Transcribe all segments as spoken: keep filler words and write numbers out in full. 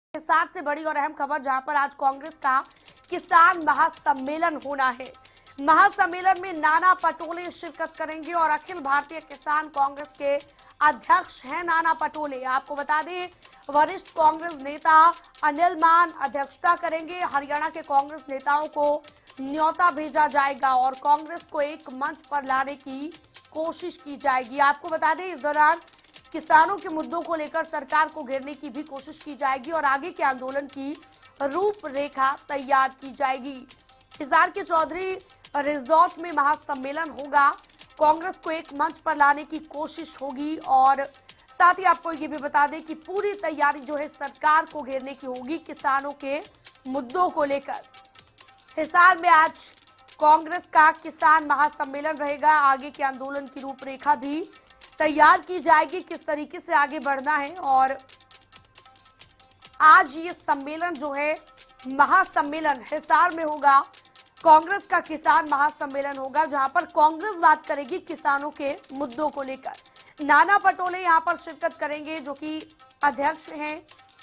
विस्तार से बड़ी और अहम खबर, जहां पर आज कांग्रेस का किसान महासम्मेलन होना है। महासम्मेलन में नाना पटोले शिरकत करेंगे और अखिल भारतीय किसान कांग्रेस के अध्यक्ष हैं नाना पटोले। आपको बता दें, वरिष्ठ कांग्रेस नेता अनिल मान अध्यक्षता करेंगे। हरियाणा के कांग्रेस नेताओं को न्योता भेजा जाएगा और कांग्रेस को एक मंच पर लाने की कोशिश की जाएगी। आपको बता दें, इस दौरान किसानों के मुद्दों को लेकर सरकार को घेरने की भी कोशिश की जाएगी और आगे के आंदोलन की रूपरेखा तैयार की जाएगी। हिसार के चौधरी रिजॉर्ट में महासम्मेलन होगा। कांग्रेस को एक मंच पर लाने की कोशिश होगी और साथ ही आपको ये भी बता दें कि पूरी तैयारी जो है सरकार को घेरने की होगी किसानों के मुद्दों को लेकर। हिसार में आज कांग्रेस का किसान महासम्मेलन रहेगा। आगे के आंदोलन की रूपरेखा भी तैयार की जाएगी, किस तरीके से आगे बढ़ना है। और आज ये सम्मेलन जो है महासम्मेलन हिसार में होगा। कांग्रेस का किसान महासम्मेलन होगा, जहां पर कांग्रेस बात करेगी किसानों के मुद्दों को लेकर। नाना पटोले यहां पर शिरकत करेंगे, जो कि अध्यक्ष हैं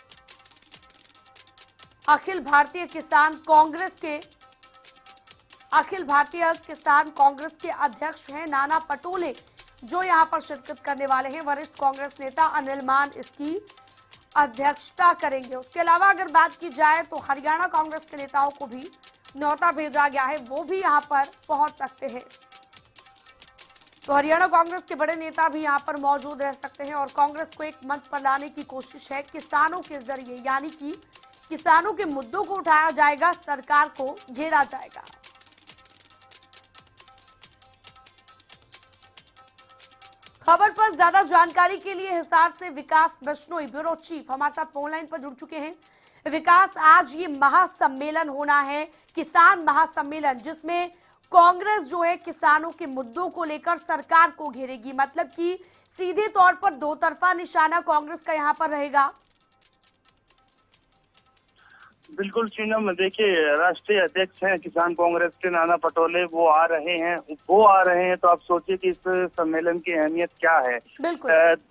अखिल भारतीय किसान कांग्रेस के। अखिल भारतीय किसान कांग्रेस के अध्यक्ष हैं नाना पटोले, जो यहां पर शिरकत करने वाले हैं। वरिष्ठ कांग्रेस नेता अनिल मान इसकी अध्यक्षता करेंगे। उसके अलावा अगर बात की जाए तो हरियाणा कांग्रेस के नेताओं को भी न्योता भेजा गया है, वो भी यहां पर पहुंच सकते हैं। तो हरियाणा कांग्रेस के बड़े नेता भी यहां पर मौजूद रह सकते हैं और कांग्रेस को एक मंच पर लाने की कोशिश है किसानों के जरिए, यानी कि किसानों के मुद्दों को उठाया जाएगा, सरकार को घेरा जाएगा। खबर पर ज्यादा जानकारी के लिए हिसार से विकास बिश्नोई, ब्यूरो चीफ, हमारे साथ फोन लाइन पर जुड़ चुके हैं। विकास, आज ये महासम्मेलन होना है, किसान महासम्मेलन, जिसमें कांग्रेस जो है किसानों के मुद्दों को लेकर सरकार को घेरेगी। मतलब कि सीधे तौर पर दो तरफा निशाना कांग्रेस का यहाँ पर रहेगा। बिल्कुल शीनम, देखिए राष्ट्रीय अध्यक्ष हैं किसान कांग्रेस के नाना पटोले, वो आ रहे हैं वो आ रहे हैं तो आप सोचिए कि इस सम्मेलन की अहमियत क्या है। बिल्कुल।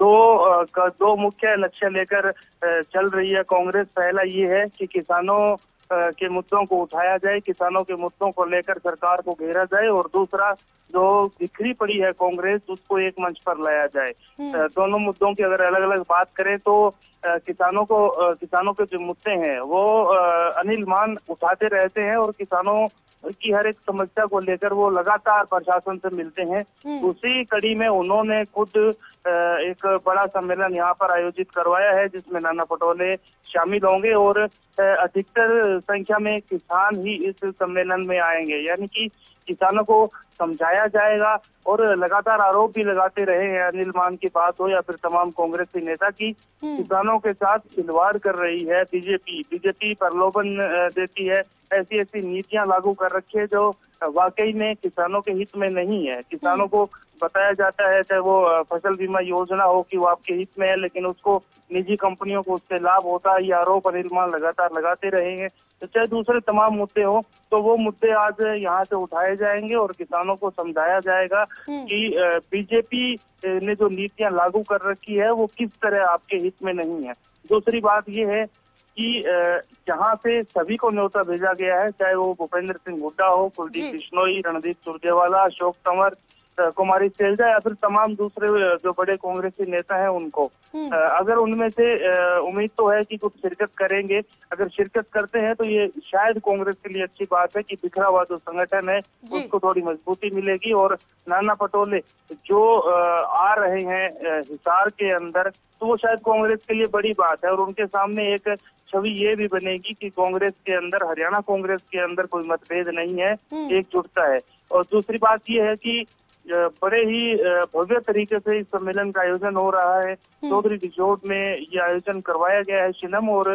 दो दो मुख्य लक्ष्य लेकर चल रही है कांग्रेस। पहला ये है कि किसानों के मुद्दों को उठाया जाए, किसानों के मुद्दों को लेकर सरकार को घेरा जाए, और दूसरा जो बिखरी पड़ी है कांग्रेस, उसको एक मंच पर लाया जाए। दोनों मुद्दों की अगर अलग अलग बात करें तो किसानों को किसानों के जो मुद्दे हैं वो अनिल मान उठाते रहते हैं और किसानों की हर एक समस्या को लेकर वो लगातार प्रशासन से मिलते हैं। उसी कड़ी में उन्होंने खुद एक बड़ा सम्मेलन यहाँ पर आयोजित करवाया है, जिसमें नाना पटोले शामिल होंगे और अधिकतर संख्या में किसान ही इस सम्मेलन में आएंगे। यानी कि किसानों को समझाया जाएगा और लगातार आरोप भी लगाते रहे हैं, अनिल मान की बात हो या फिर तमाम कांग्रेसी नेता की किसानों के साथ खिलवाड़ कर रही है बीजेपी। बीजेपी प्रलोभन देती है, ऐसी ऐसी नीतियां लागू कर रखी है जो वाकई में किसानों के हित में नहीं है। किसानों को बताया जाता है, चाहे वो फसल बीमा योजना हो, कि वो आपके हित में है, लेकिन उसको निजी कंपनियों को उससे लाभ होता है। ये आरोप अनिल मान लगातार लगाते रहेंगे। तो चाहे दूसरे तमाम मुद्दे हो, तो वो मुद्दे आज यहाँ से उठाए जाएंगे और किसानों को समझाया जाएगा कि बीजेपी ने जो नीतियां लागू कर रखी है वो किस तरह आपके हित में नहीं है। दूसरी बात ये है कि जहाँ से सभी को न्योता भेजा गया है, चाहे वो भूपेंद्र सिंह हुड्डा हो, कुलदीप बिश्नोई, रणदीप सुरजेवाला, अशोक तंवर, कुमारी सैलजा या फिर तमाम दूसरे जो बड़े कांग्रेसी नेता हैं उनको, अगर उनमें से उम्मीद तो है कि कुछ शिरकत करेंगे। अगर शिरकत करते हैं तो ये शायद कांग्रेस के लिए अच्छी बात है कि बिखरा हुआ जो संगठन है उसको थोड़ी मजबूती मिलेगी। और नाना पटोले जो आ रहे हैं हिसार के अंदर, तो वो शायद कांग्रेस के लिए बड़ी बात है और उनके सामने एक छवि ये भी बनेगी कि कांग्रेस के अंदर, हरियाणा कांग्रेस के अंदर कोई मतभेद नहीं है, एकजुटता है। और दूसरी बात ये है कि बड़े ही भव्य तरीके से इस सम्मेलन का आयोजन हो रहा है। चौधरी रिजॉर्ट में ये आयोजन करवाया गया है शिनम, और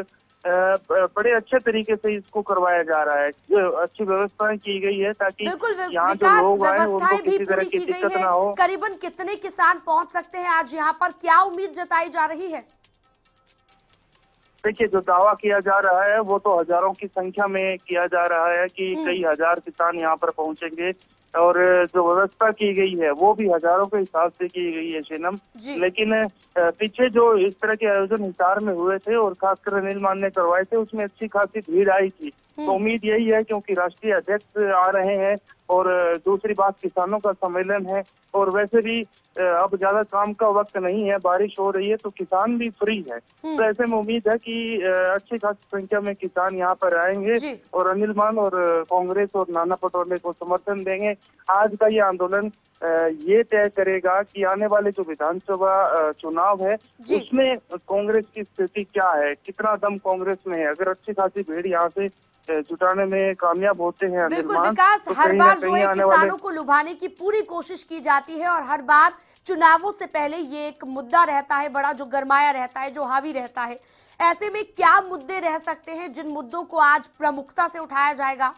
बड़े अच्छे तरीके से इसको करवाया जा रहा है। अच्छी व्यवस्थाएं की गई है ताकि यहाँ जो लोग आए उनको किसी तरह की दिक्कत ना हो। करीबन कितने किसान पहुँच सकते हैं आज यहाँ पर, क्या उम्मीद जताई जा रही है? देखिए, जो दावा किया जा रहा है वो तो हजारों की संख्या में किया जा रहा है कि कई हजार किसान यहाँ पर पहुंचेंगे, और जो व्यवस्था की गई है वो भी हजारों के हिसाब से की गई है शेनम। लेकिन पीछे जो इस तरह के आयोजन हिसार में हुए थे और खासकर अनिल मान ने करवाए थे, उसमें अच्छी खासी भीड़ आई थी। तो उम्मीद यही है, क्योंकि राष्ट्रीय अध्यक्ष आ रहे हैं और दूसरी बात किसानों का सम्मेलन है, और वैसे भी अब ज्यादा काम का वक्त नहीं है, बारिश हो रही है तो किसान भी फ्री है। तो ऐसे में उम्मीद है कि अच्छी खासी संख्या में किसान यहाँ पर आएंगे और अनिल मान और कांग्रेस और नाना पटोले को समर्थन देंगे। आज का ये आंदोलन ये तय करेगा कि आने वाले जो विधानसभा चुनाव है उसमें कांग्रेस की स्थिति क्या है, कितना दम कांग्रेस में है। अगर अच्छी खासी भीड़ यहाँ से जुटाने में कामयाब होते हैं बिल्कुल विकास, तो हर बार जो है किसानों को लुभाने की पूरी कोशिश की जाती है और हर बार चुनावों से पहले ये एक मुद्दा रहता है बड़ा, जो गरमाया रहता है, जो हावी रहता है। ऐसे में क्या मुद्दे रह सकते हैं जिन मुद्दों को आज प्रमुखता से उठाया जाएगा?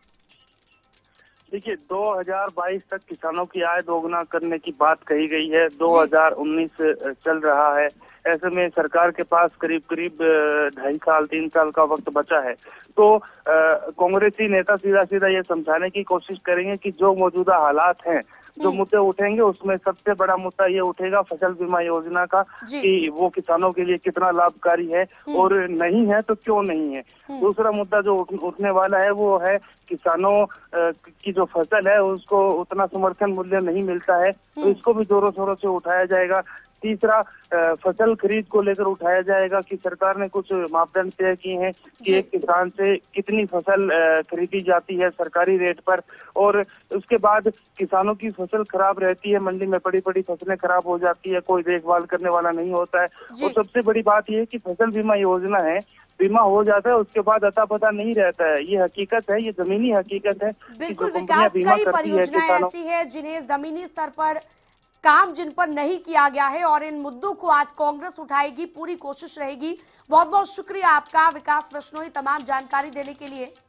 देखिए, दो हज़ार बाईस तक किसानों की आय दोगुना करने की बात कही गई है। दो हज़ार उन्नीस चल रहा है, ऐसे में सरकार के पास करीब करीब ढाई साल तीन साल का वक्त बचा है। तो कांग्रेसी नेता सीधा सीधा ये समझाने की कोशिश करेंगे कि जो मौजूदा हालात हैं, जो मुद्दे उठेंगे उसमें सबसे बड़ा मुद्दा ये उठेगा फसल बीमा योजना का, कि वो किसानों के लिए कितना लाभकारी है और नहीं है तो क्यों नहीं है। दूसरा मुद्दा जो उठने वाला है वो है किसानों की जो फसल है उसको उतना समर्थन मूल्य नहीं मिलता है, तो इसको भी जोरों शोरों से उठाया जाएगा। तीसरा, फसल खरीद को लेकर उठाया जाएगा कि सरकार ने कुछ मापदंड तय किए हैं कि एक किसान से कितनी फसल खरीदी जाती है सरकारी रेट पर, और उसके बाद किसानों की फसल खराब रहती है, मंडी में पड़ी पड़ी फसलें खराब हो जाती है, कोई देखभाल करने वाला नहीं होता है। और सबसे बड़ी बात यह है कि फसल बीमा योजना है, बीमा हो जाता है उसके बाद अता पता नहीं रहता है। ये हकीकत है, ये जमीनी हकीकत है। बिल्कुल विकास, कई परियोजनाएं ऐसी है जिन्हें जमीनी स्तर पर काम जिन पर नहीं किया गया है और इन मुद्दों को आज कांग्रेस उठाएगी, पूरी कोशिश रहेगी। बहुत बहुत शुक्रिया आपका विकास बिश्नोई तमाम जानकारी देने के लिए।